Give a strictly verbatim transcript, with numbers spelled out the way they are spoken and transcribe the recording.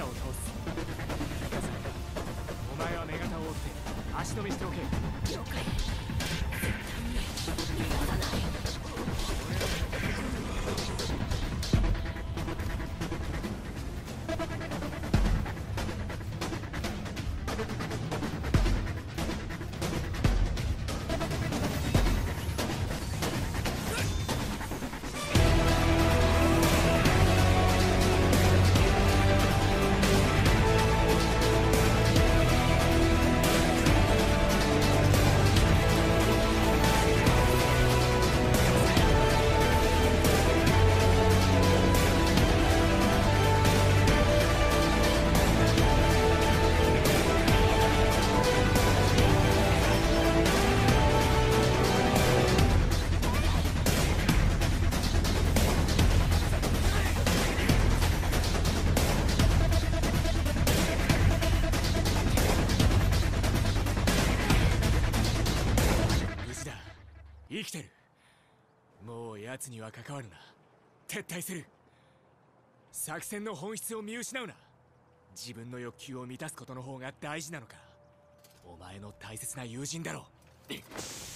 倒す。お前は女型を追って足止めしておけ。 了解。絶対に逃がさない。 生きてる。もう奴には関わるな。撤退する。作戦の本質を見失うな。自分の欲求を満たすことの方が大事なのか。お前の大切な友人だろう。